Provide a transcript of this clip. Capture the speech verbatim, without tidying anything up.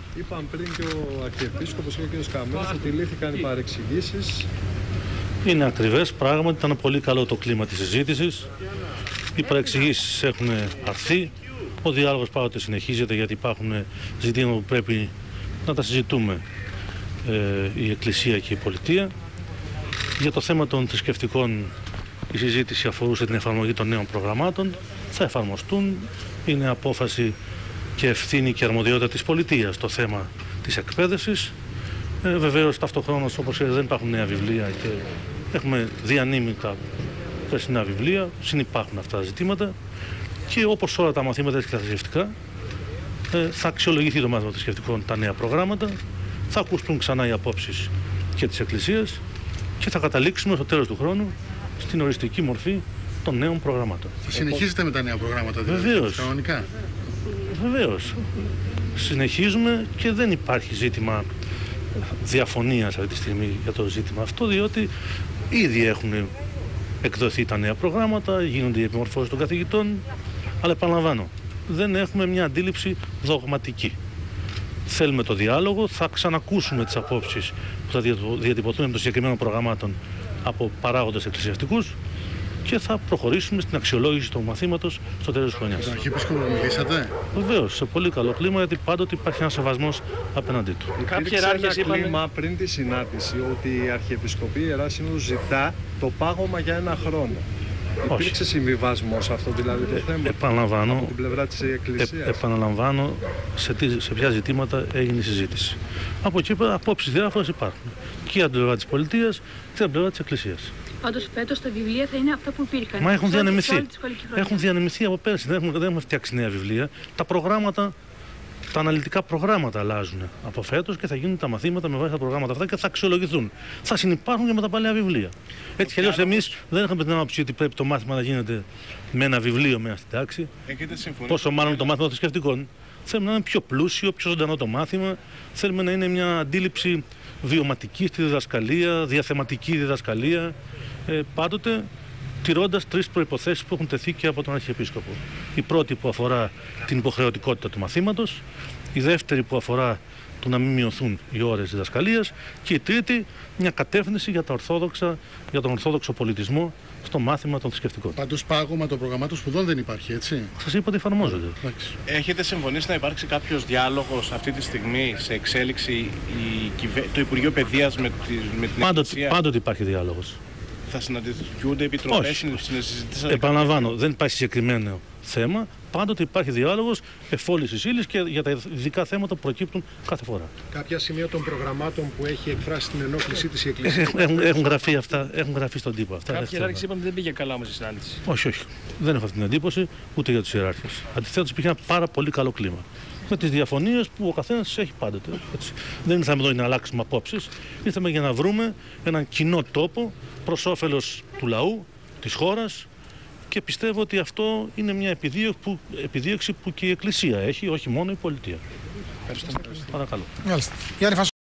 Είπαν πριν και ο Αρχιεπίσκοπος και ο κ. Καμένος ότι λύθηκαν οι παρεξηγήσεις. Είναι ακριβές, πράγματι ήταν πολύ καλό το κλίμα της συζήτησης. Οι παρεξηγήσεις έχουν αρθεί. Ο διάλογος πάντοτε συνεχίζεται, γιατί υπάρχουν ζητήματα που πρέπει να τα συζητούμε ε, η Εκκλησία και η Πολιτεία. Για το θέμα των θρησκευτικών, η συζήτηση αφορούσε την εφαρμογή των νέων προγραμμάτων. Θα εφαρμοστούν. Είναι απόφαση και ευθύνη και αρμοδιότητα της Πολιτείας το θέμα της εκπαίδευσης. Ε, βεβαίως, ταυτοχρόνως, όπως ξέρετε, δεν υπάρχουν νέα βιβλία και έχουμε διανύμει τα περσινά βιβλία. Συνυπάρχουν αυτά τα ζητήματα. Και όπως όλα τα μαθήματα και τα θρησκευτικά, ε, θα αξιολογηθεί το μάθημα θρησκευτικών τα νέα προγράμματα, θα ακουστούν ξανά οι απόψεις και της Εκκλησίας και θα καταλήξουμε στο τέλος του χρόνου στην οριστική μορφή των νέων προγραμμάτων. Θα συνεχίζετε με τα νέα προγράμματα, δηλαδή, βεβαίως, κανονικά? Βεβαίως. Συνεχίζουμε και δεν υπάρχει ζήτημα διαφωνίας αυτή τη στιγμή για το ζήτημα αυτό, διότι ήδη έχουν εκδοθεί τα νέα προγράμματα, γίνονται οι επιμορφώσεις των καθηγητών, αλλά επαναλαμβάνω, δεν έχουμε μια αντίληψη δογματική. Θέλουμε το διάλογο, θα ξανακούσουμε τις απόψεις που θα διατυπωθούν με των συγκεκριμένων προγραμμάτων από παράγοντες εκκλησιαστικούς και θα προχωρήσουμε στην αξιολόγηση του μαθήματος στο τέλος της χρονιάς. Τον Αρχιεπίσκοπο μιλήσατε? Βεβαίως, σε πολύ καλό κλίμα, γιατί πάντοτε υπάρχει ένας σεβασμός απέναντί του. Υπήρξε ένα είπαν... κλίμα πριν τη συνάντηση ότι η Αρχιεπισκοπή Ιερά Σύνοδος ζητά το πάγωμα για ένα χρόνο. Όχι. Υπήρξε συμβιβασμός αυτό, δηλαδή, το θέμα, ε, επαναλαμβάνω, από την πλευρά της Εκκλησίας? Ε, επαναλαμβάνω σε, τι, σε ποια ζητήματα έγινε η συζήτηση. Από εκεί πέρα απόψεις διάφορες υπάρχουν. Και από την πλευρά της Πολιτείας και από την πλευρά της Εκκλησίας. Πάντως φέτος τα βιβλία θα είναι αυτά που υπήρχαν. Μα έχουν διανεμηθεί. Έχουν διανεμηθεί από πέρσι. Δεν έχουμε, δεν έχουμε φτιάξει νέα βιβλία. Τα προγράμματα, τα αναλυτικά προγράμματα αλλάζουν από φέτος και θα γίνουν τα μαθήματα με βάση τα προγράμματα αυτά και θα αξιολογηθούν. Θα συνυπάρχουν και με τα παλιά βιβλία. Έτσι κι αλλιώς εμείς δεν έχουμε την άποψη ότι πρέπει το μάθημα να γίνεται με ένα βιβλίο μέσα στην τάξη. Πόσο μάλλον το μάθημα θρησκευτικών. Θέλουμε να είναι πιο πλούσιο, πιο ζωντανό το μάθημα. Θέλουμε να είναι μια αντίληψη βιωματική στη διδασκαλία, διαθεματική διδασκαλία. Ε, πάντοτε τηρώντας τρεις προϋποθέσεις που έχουν τεθεί και από τον Αρχιεπίσκοπο. Η πρώτη που αφορά την υποχρεωτικότητα του μαθήματος, η δεύτερη που αφορά το να μην μειωθούν οι ώρες διδασκαλίας και η τρίτη μια κατεύθυνση για, τα ορθόδοξα, για τον ορθόδοξο πολιτισμό στο μάθημα των θρησκευτικών. Πάντως πάγωμα των προγραμμάτων σπουδών δεν υπάρχει, έτσι? Σας είπα ότι εφαρμόζονται. Έχετε συμφωνήσει να υπάρξει κάποιος διάλογος αυτή τη στιγμή σε εξέλιξη η, το Υπουργείο Παιδείας με, τη, με την πάντοτε, Εκκλησία? Πάντοτε υπάρχει διάλογος. Θα συναντηθούνται επιτροπές? Επαναλαμβάνω, δεν υπάρχει συγκεκριμένο θέμα. Πάντοτε υπάρχει διάλογος εφόλης ύλης και για τα ειδικά θέματα που προκύπτουν κάθε φορά. Κάποια σημεία των προγραμμάτων που έχει εκφράσει την ενόχλησή της η Εκκλησία. Έχουν, έχουν, γραφεί αυτά, έχουν γραφεί στον τύπο αυτά. Κάποιοι ιεράρχες είπαν ότι δεν πήγε καλά όμως η συνάντηση. Όχι, όχι. Δεν έχω αυτή την εντύπωση ούτε για τους ιεράρχες. Αντιθέτως, υπήρχε ένα πάρα πολύ καλό κλίμα. Με τις διαφωνίες που ο καθένας έχει πάντοτε. Έτσι. Δεν ήρθαμε εδώ να αλλάξουμε απόψεις. Ήρθαμε για να βρούμε έναν κοινό τόπο προς όφελος του λαού, της χώρας. Και πιστεύω ότι αυτό είναι μια επιδίωξη που, επιδίωξη που και η Εκκλησία έχει, όχι μόνο η Πολιτεία. Ευχαριστώ. Παρακαλώ. Μάλιστα.